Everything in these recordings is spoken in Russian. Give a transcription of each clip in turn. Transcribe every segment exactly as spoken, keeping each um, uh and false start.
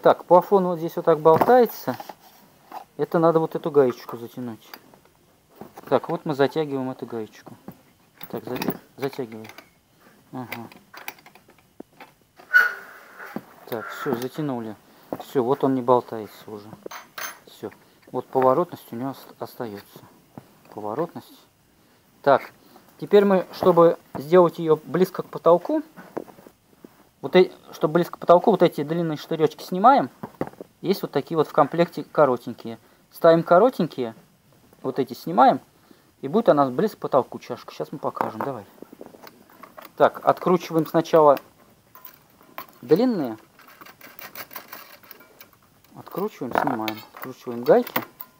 Так, плафон вот здесь вот так болтается. Это надо вот эту гаечку затянуть. Так, вот мы затягиваем эту гаечку. Так, затягиваем. Ага. Так, все, затянули. Все, вот он не болтается уже. Все. Вот поворотность у него остается. Поворотность. Так, теперь мы, чтобы сделать ее близко к потолку, вот эти, чтобы близко к потолку, вот эти длинные штыречки снимаем. Есть вот такие вот в комплекте коротенькие. Ставим коротенькие, вот эти снимаем, и будет она близко к потолку чашка. Сейчас мы покажем, давай. Так, откручиваем сначала длинные. Откручиваем, снимаем. Откручиваем гайки.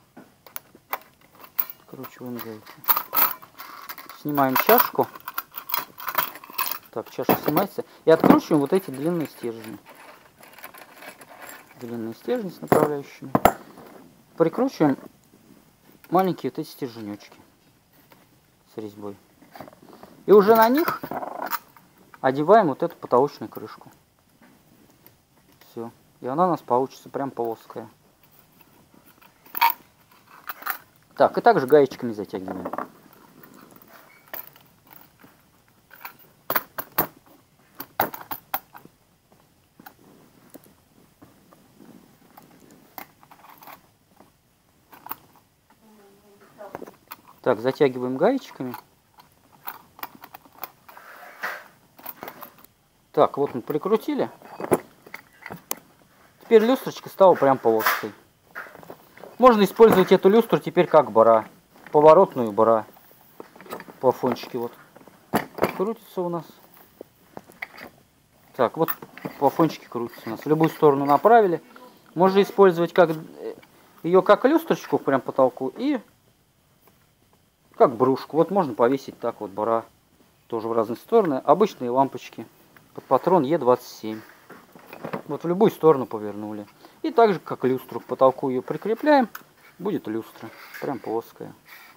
Откручиваем гайки. Снимаем чашку. Так, чашка снимается. И откручиваем вот эти длинные стержни. Длинные стержни с направляющими. Прикручиваем маленькие вот эти стерженечки с резьбой. И уже на них одеваем вот эту потолочную крышку. Все. И она у нас получится прям плоская. Так, и также гаечками затягиваем. Так, затягиваем гаечками. Так, вот мы прикрутили. Теперь люстрочка стала прям плоской. Можно использовать эту люстру теперь как бра. Поворотную бра. Плафончики вот крутятся у нас. Так, вот плафончики крутятся у нас. В любую сторону направили. Можно использовать как ее как люстрочку прям по потолку и как брушку. Вот можно повесить так вот бра. Тоже в разные стороны. Обычные лампочки. Под патрон Е двадцать семь. Вот в любую сторону повернули. И также как люстру к потолку ее прикрепляем. Будет люстра. Прям плоская.